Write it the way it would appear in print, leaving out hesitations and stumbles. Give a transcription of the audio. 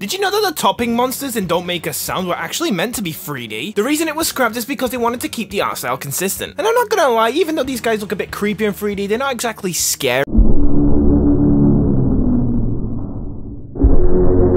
Did you know that the Toppin monsters in Don't Make a Sound were actually meant to be 3D? The reason it was scrapped is because they wanted to keep the art style consistent. And I'm not gonna lie, even though these guys look a bit creepy in 3D, they're not exactly scary